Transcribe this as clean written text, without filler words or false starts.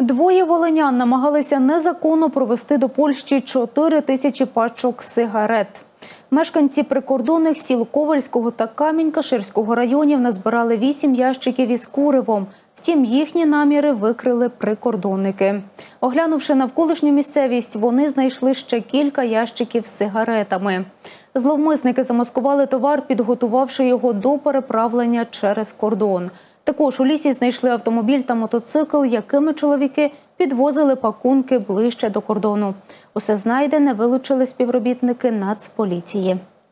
Двоє волинян намагалися незаконно провезти до Польщі 4 тисячі пачок сигарет. Мешканці прикордонних сіл Ковальського та Камінь-Каширського районів назбирали 8 ящиків із куривом. Втім, їхні наміри викрили прикордонники. Оглянувши навколишню місцевість, вони знайшли ще кілька ящиків з сигаретами. Зловмисники замаскували товар, підготувавши його до переправлення через кордон. Також у лісі знайшли автомобіль та мотоцикл, якими чоловіки підвозили пакунки ближче до кордону. Усе знайдене вилучили співробітники Нацполіції.